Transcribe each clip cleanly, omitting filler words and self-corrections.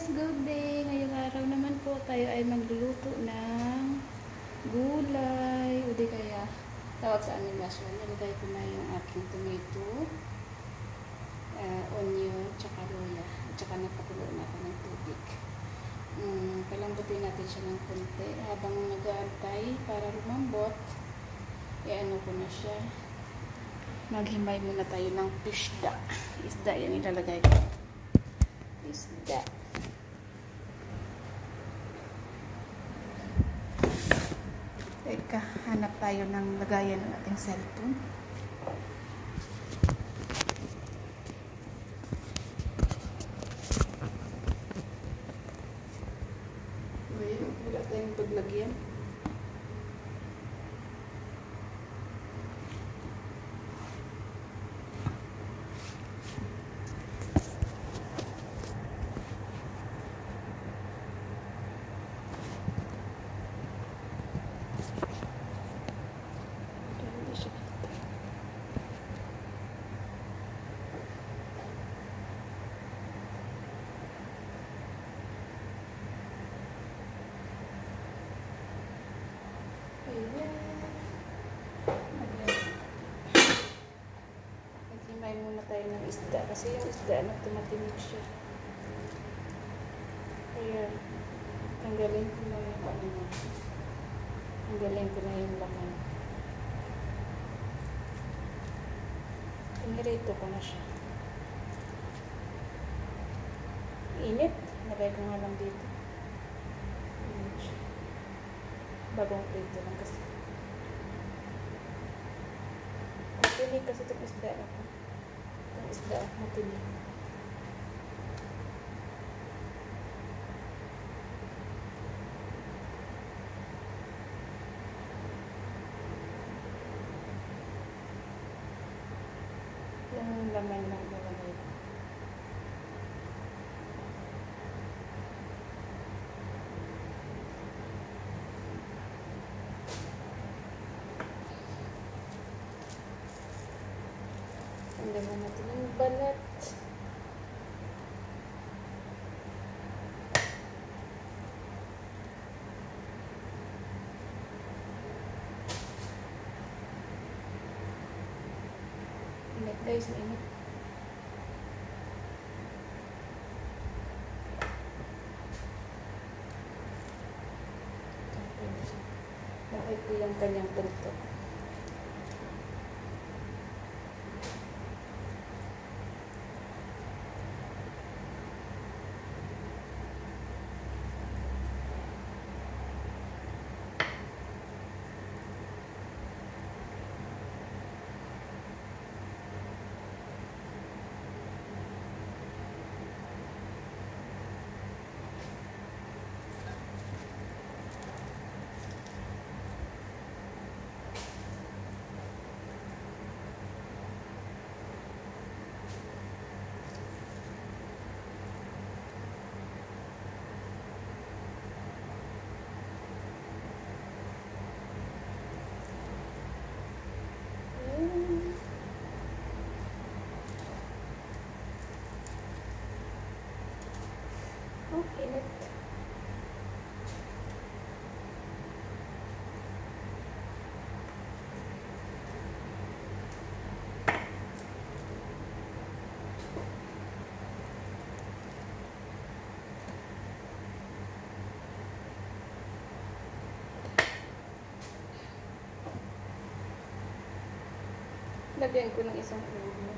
good day! Ngayong araw naman po tayo ay magluluto ng gulay o di kaya tawag sa amin last one. Nilagay ko na yung aking tomato, onion, tsaka luya. At tsaka napakulo na ako ng tubig. Palambutin natin siya ng konti habang nag-aantay para lumambot. Ano ko na siya. Maghimay muna tayo ng isda. Isda yan ilalagay ko. Isda. Teka, hanap tayo ng lagayan ng ating cellphone. Wala tayong paglagyan. Naghimay muna tayo ng isda kasi yung isda tumatinig siya. Kaya tanggalin ko na yung laman. Pinirito ko na siya. Init. Lagay ko nga lang dito. Init siya. Bagong prito lang kasi. Matinig kasi itong isda na ito. Itong isda matinig. Yung laman lang nalagay ko. Tanggalan natin yung balat. Init guys, init. Bakit ko yung kanyang tuntok? Okay, let's lagyan ko ng isang ulo.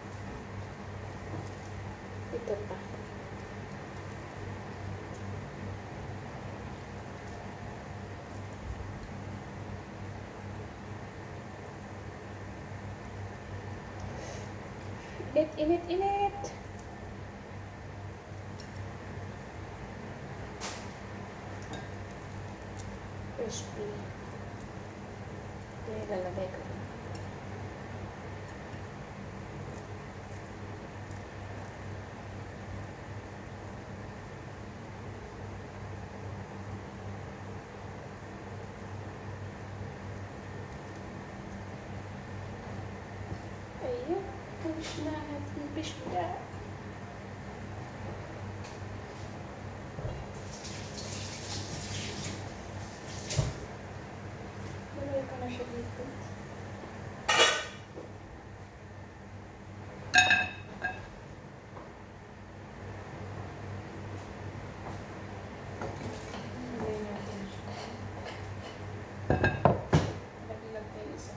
Ito pa. Init. Crispy. Ito yung lalagay ko. Ayun. Push na ating isda. Laglag tayo isa.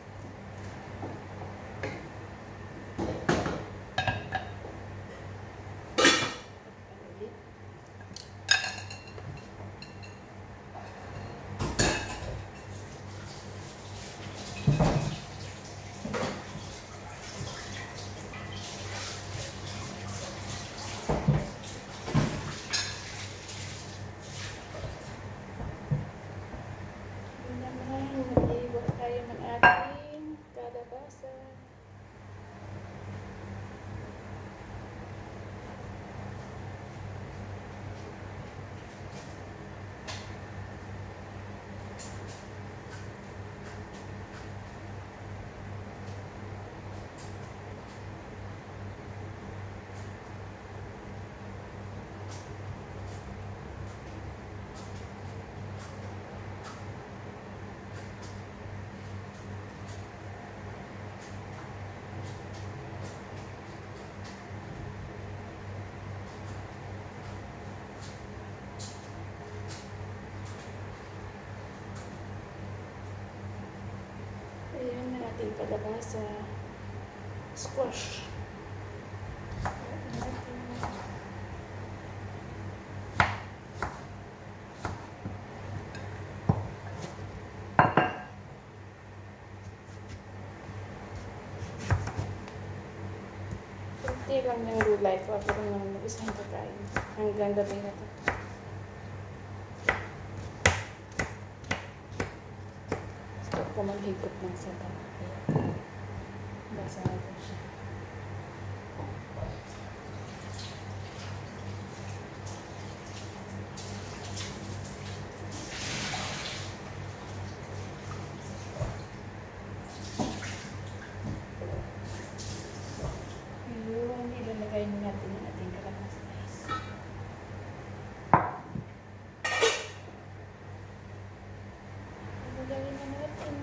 Nag-iiwan tayo ng ating kalabasa. Ayan na ating kalabasa. Squash. Kunti lang ng gulay ko. Pero naman isang pagkain. Hanggang gabi na ito. Stop ko maghigop ng sabaw. Basa natin siya. Ayun, ilalagay natin ang ating kalabasa, guys. Ilalagay na natin.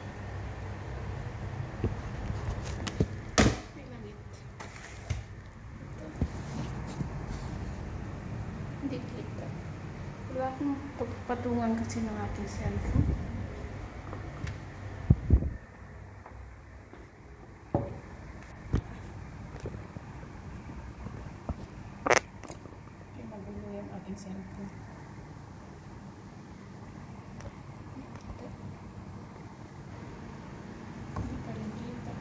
May langit. Ito. Hindi kita. Wala akong pagpatungan kasi ng aking cellphone. Kaya magulo yung aking cellphone. Ito. Hindi pa rin kita.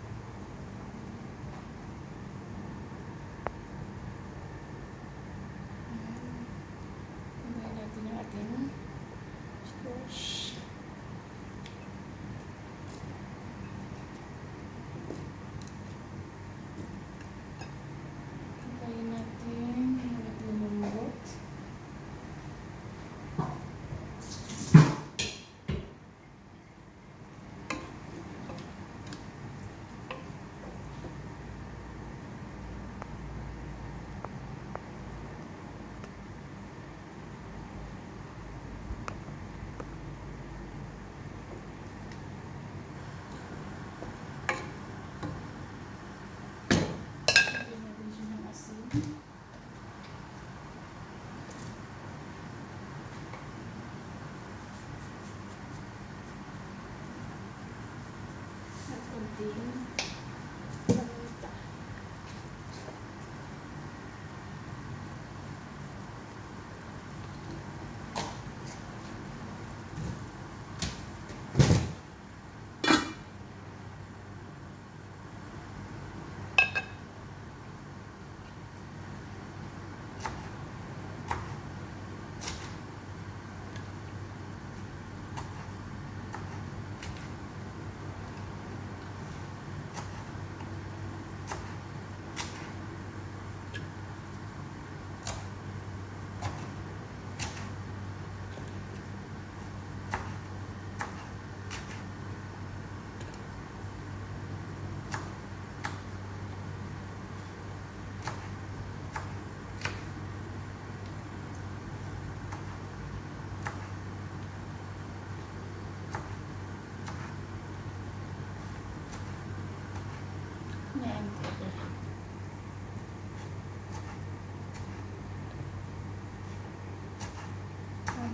Ilagay natin yung ating squash. Hintayin natin lumambot.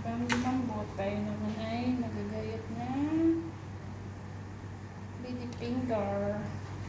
Habang lumambot, tayo naman ay nagagayat na lady finger.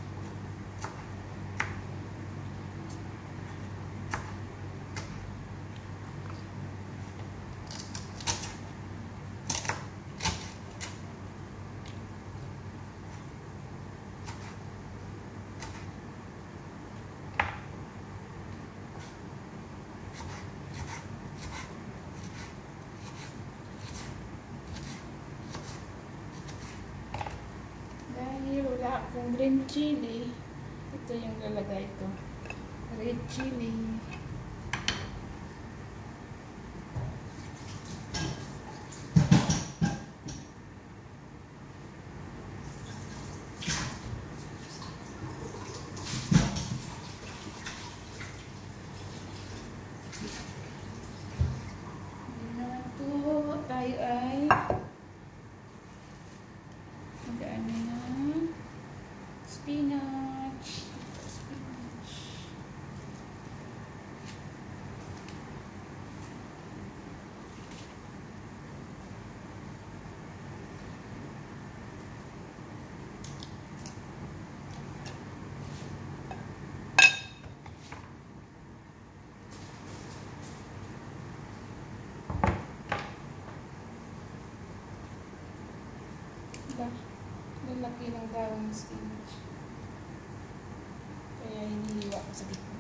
Wala akong green chili. Ito yung lalagay ko. Red chili. Hindi naman to. Tayo ay magdaan na spinach. Spinach. Lalaki ng dahon ng spinach. Kaya hinihiwa ko sa gitna.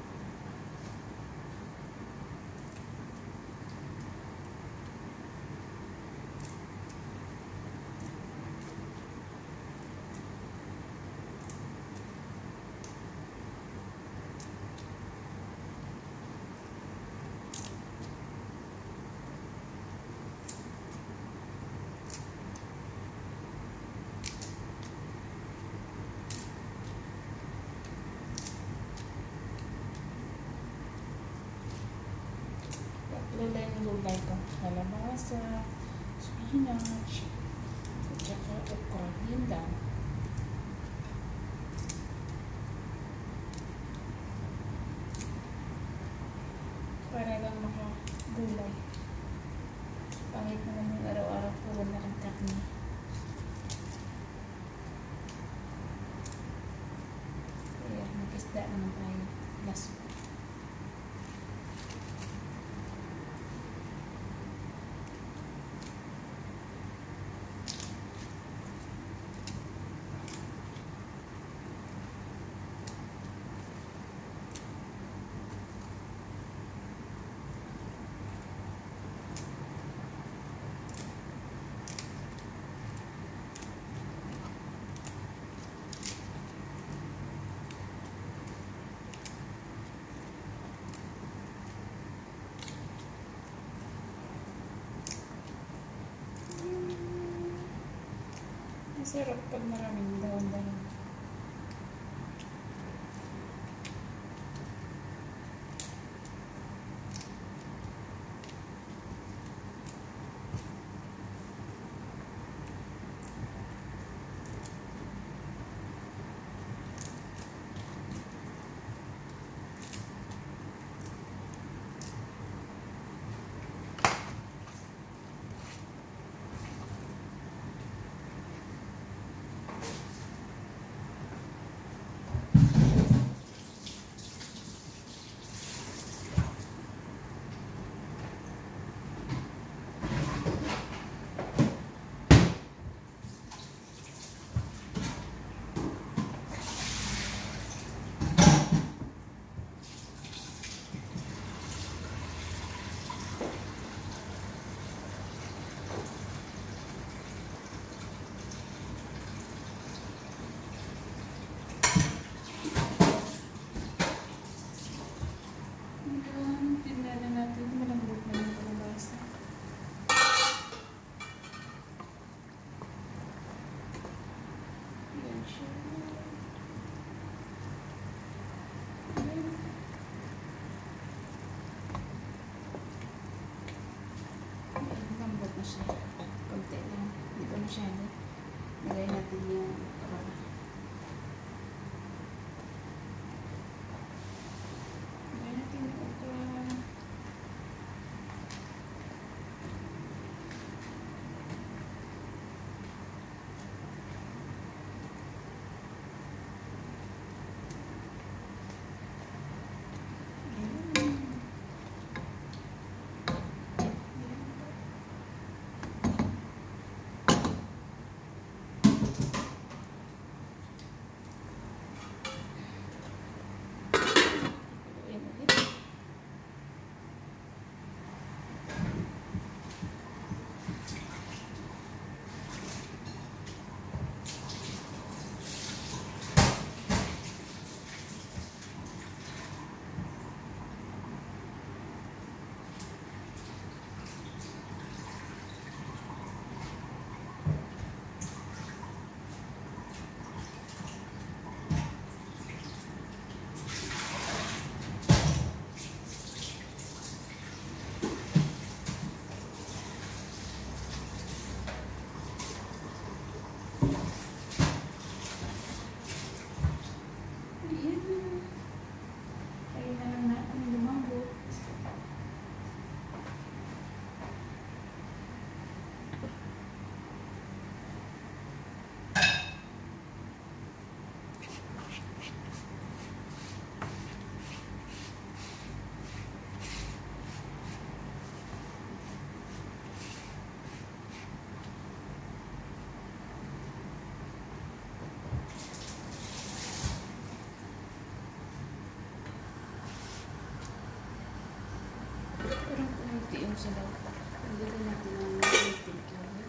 Lulay ko. Kalabasa, spinach, at saka okra. Yun lang. Para lang makagulay. Pangit naman yung araw-araw puro na lang karne. Kaya mag-isda naman tayo. Laso. Masarap pag maraming daon-daon. yung sabaw. Pagdating natin ang tubig.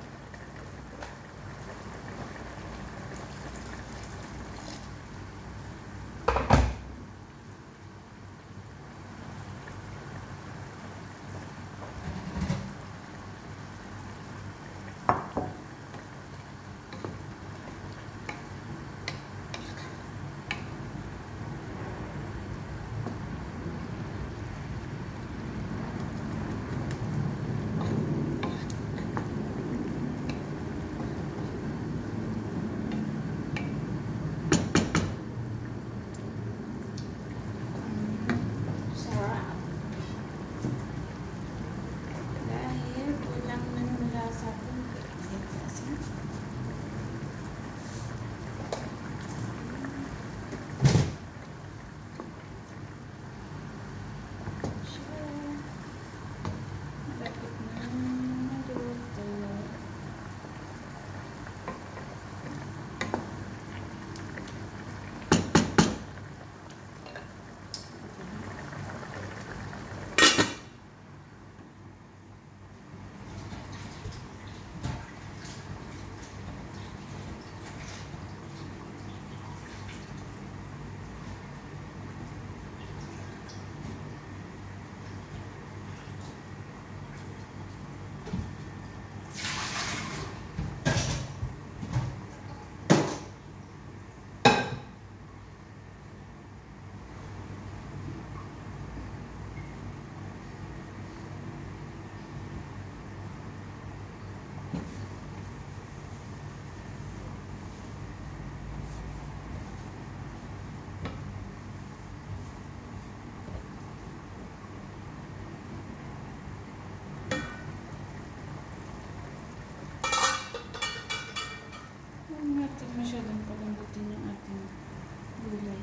Masyadong palambutin yung ating gulay.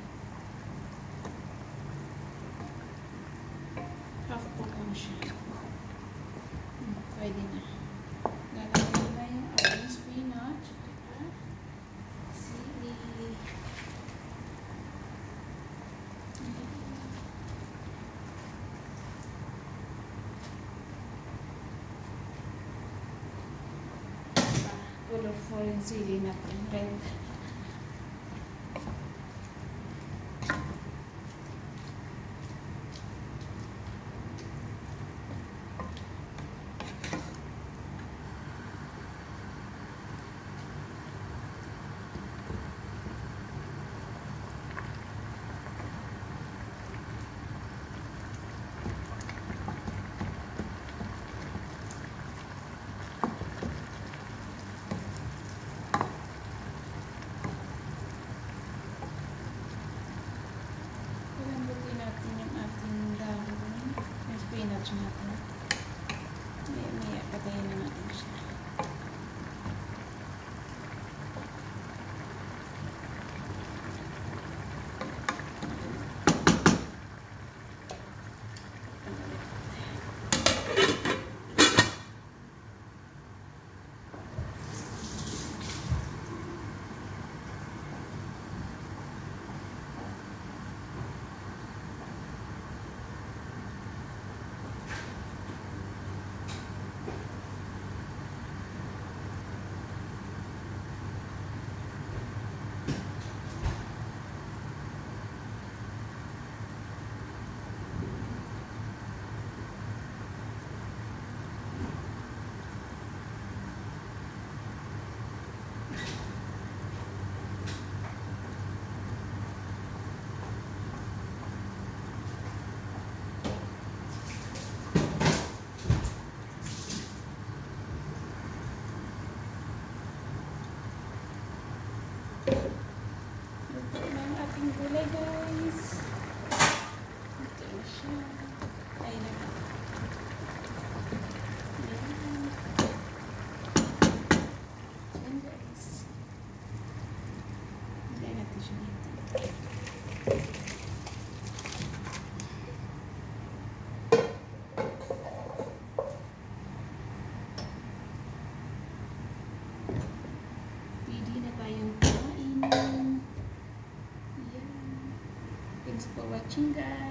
Half cook lang siya. Pwede na. Lalagyan na yung ating spinach. Sili. Colorful yung sili natin. Red. Natin. Maya patayin na natin siya. Ito na ang ating gulay, guys. Ito na siya. Ay, naman. Ayan, guys. Ayan natin siya dito. Pwede na tayong kainin. Thanks for watching, guys.